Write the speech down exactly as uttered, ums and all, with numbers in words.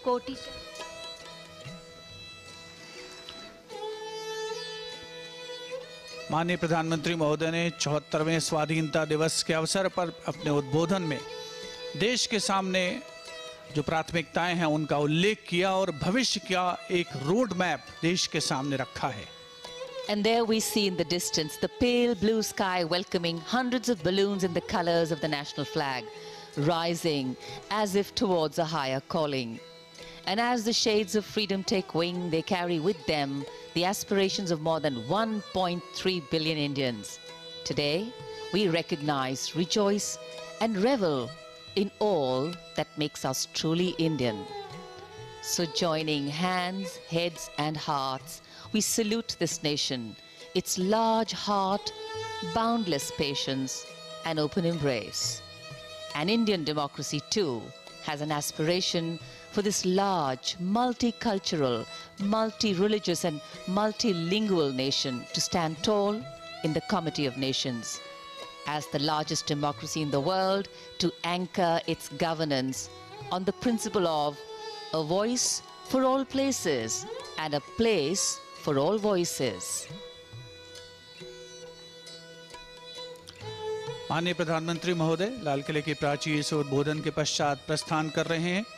कोटि माननीय प्रधानमंत्री महोदय ने चौहत्तरवें स्वाधीनता दिवस के अवसर पर अपने उद्बोधन में देश के सामने जो प्राथमिकताएं हैं उनका उल्लेख किया और भविष्य का एक रोड मैप देश के सामने रखा है। And there we see in the distance the pale blue sky welcoming hundreds of balloons in the colors of the national flag, rising as if towards a higher calling. And as the shades of freedom take wing, they carry with them the aspirations of more than one point three billion Indians. Today, we recognize, rejoice, and revel in all that makes us truly Indian. So joining hands, heads, and hearts, we salute this nation, its large heart, boundless patience, and open embrace. And Indian democracy, too, has an aspiration for this large, multicultural, multi-religious, and multilingual nation to stand tall in the Committee of Nations. As the largest democracy in the world, to anchor its governance on the principle of a voice for all places and a place for all voices. माननीय प्रधानमंत्री महोदय लाल किले की प्राचीर से उद्बोधन के पश्चात प्रस्थान कर रहे हैं।